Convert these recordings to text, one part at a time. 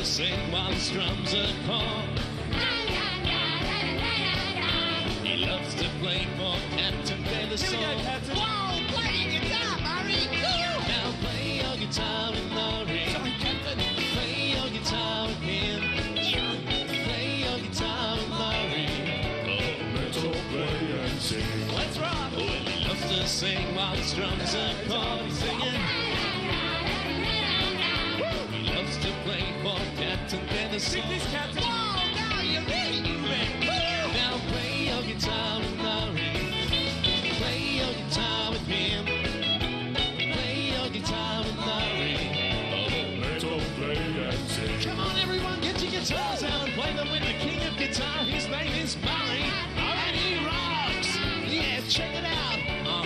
to sing while the strums are called. He loves to play for Captain Taylor song. Whoa, play your guitar, Murray. Now play your guitar with Murray. Sorry, Captain. Play your guitar with him. Play your guitar with Murray. Oh, Let's all play and sing. Let's rock. well, he loves to sing while the strums are called. He's singing. He loves to play for Captain Taylor Sing song. this, Captain. Whoa, now you're really moving. Now play your guitar with Murray. Play your guitar with him. Play your guitar with Murray. Let's all play and sing. Come on, everyone, get your guitars out and play them with the king of guitar. His name is Murray, and he rocks. Yeah, check it out.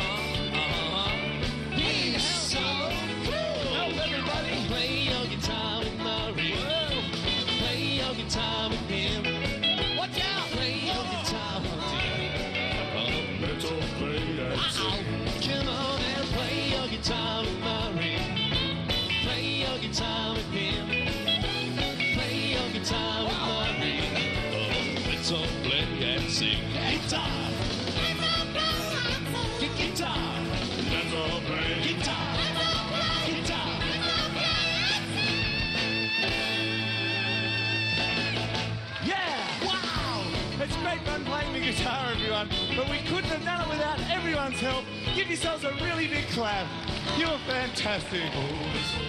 He's so cool. Help everybody. Play your guitar with Murray. Play your guitar with him. Watch out. Play your guitar with him. Let's all play and sing. Come on and play your guitar with Murray. Play your guitar with him. Play your guitar with Murray. Oh, let's all play and sing. Guitar. Guitar. Let's all play. Guitar. Guitar. Yeah! Wow! It's great fun playing the guitar, everyone, but we couldn't have done it without everyone's help. Give yourselves a really big clap. You were fantastic. Oh, let's all